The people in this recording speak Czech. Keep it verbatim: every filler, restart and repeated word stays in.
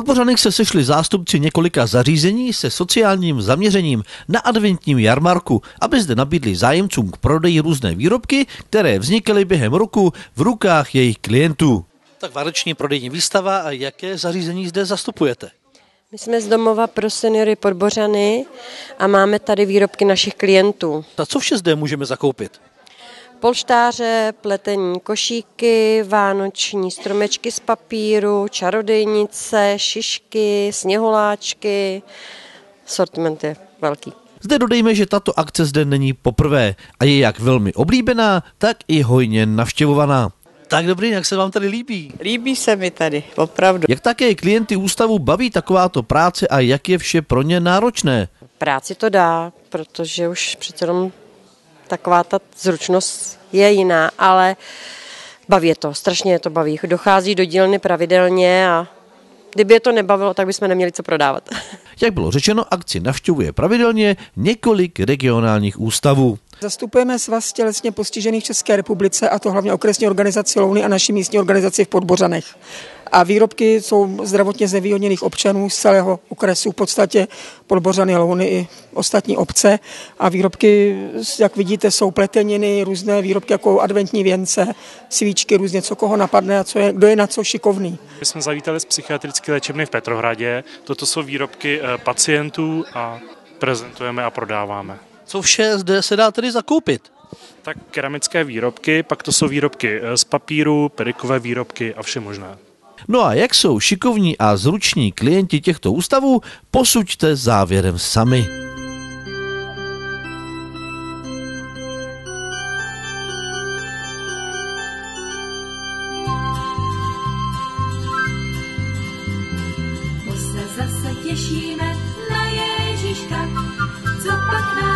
Podbořanech se sešli zástupci několika zařízení se sociálním zaměřením na adventním jarmarku, aby zde nabídli zájemcům k prodeji různé výrobky, které vznikaly během roku v rukách jejich klientů. Tak vánoční prodejní výstava a jaké zařízení zde zastupujete? My jsme z Domova pro seniory Podbořany a máme tady výrobky našich klientů. A co vše zde můžeme zakoupit? Polštáře, pletení košíky, vánoční stromečky z papíru, čarodejnice, šišky, sněhuláčky. Sortiment je velký. Zde dodejme, že tato akce zde není poprvé a je jak velmi oblíbená, tak i hojně navštěvovaná. Tak dobrý, jak se vám tady líbí? Líbí se mi tady, opravdu. Jak také klienty ústavu baví takováto práce a jak je vše pro ně náročné? Práci to dá, protože už přece jenom taková ta zručnost je jiná, ale baví je to, strašně je to baví. Dochází do dílny pravidelně a kdyby je to nebavilo, tak bychom neměli co prodávat. Jak bylo řečeno, akci navštěvuje pravidelně několik regionálních ústavů. Zastupujeme Svaz tělesně postižených v České republice, a to hlavně okresní organizaci Louny a naší místní organizaci v Podbořanech. A výrobky jsou zdravotně znevýhodněných občanů z celého okresu, v podstatě Podbořany, Louny i ostatní obce. A výrobky, jak vidíte, jsou pleteniny, různé výrobky jako adventní věnce, svíčky, různě co koho napadne a co je, kdo je na co šikovný. My jsme zavítali z psychiatrické léčebny v Petrohradě. Toto jsou výrobky pacientů a prezentujeme a prodáváme. Co vše zde se dá tedy zakoupit? Tak keramické výrobky, pak to jsou výrobky z papíru, pedikové výrobky a vše možné. No a jak jsou šikovní a zruční klienti těchto ústavů, posuďte závěrem sami. To se zase těšíme na Ježíška, co pak nám